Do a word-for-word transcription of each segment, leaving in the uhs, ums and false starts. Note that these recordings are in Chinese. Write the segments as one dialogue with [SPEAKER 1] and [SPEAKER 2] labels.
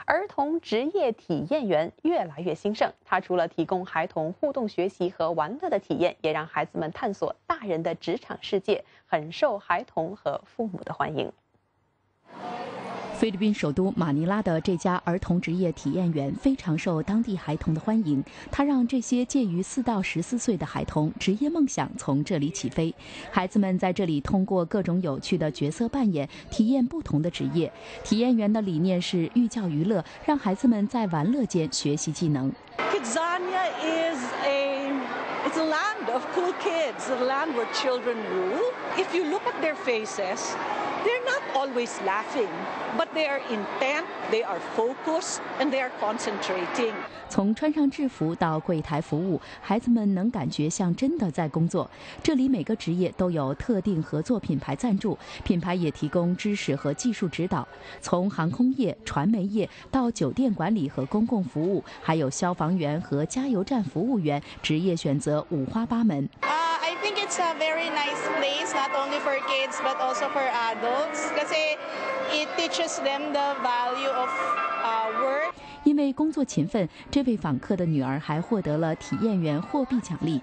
[SPEAKER 1] 儿童职业体验园越来越兴盛。它除了提供孩童互动学习和玩乐的体验，也让孩子们探索大人的职场世界，很受孩童和父母的欢迎。
[SPEAKER 2] 菲律宾首都马尼拉的这家儿童职业体验园非常受当地孩童的欢迎，它让这些介于四到十四岁的孩童职业梦想从这里起飞。孩子们在这里通过各种有趣的角色扮演，体验不同的职业。体验园的理念是寓教于乐，让孩子们在玩乐间学习技能。
[SPEAKER 3] Kidzania is a it's a land of cool kids, a land where children rule. If you look at their faces, they're not always laughing, but they are intent, they are focused, and they are concentrating.
[SPEAKER 2] 从穿上制服到柜台服务，孩子们能感觉像真的在工作。这里每个职业都有特定合作品牌赞助，品牌也提供知识和技术指导。从航空业、传媒业到酒店管理和公共服务，还有消防员和加油站服务员，职业选择五花八门。
[SPEAKER 4] I think it's a very nice place, not only for kids but also for adults, kasi it teaches them the value of uh, work.
[SPEAKER 2] 因为工作勤奋，这位访客的女儿还获得了体验员货币奖励。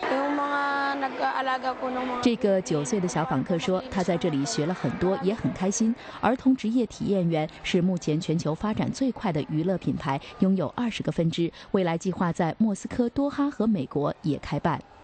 [SPEAKER 2] 这个九岁的小访客说，他在这里学了很多，也很开心。儿童职业体验园是目前全球发展最快的娱乐品牌，拥有二十个分支，未来计划在莫斯科、多哈和美国也开办。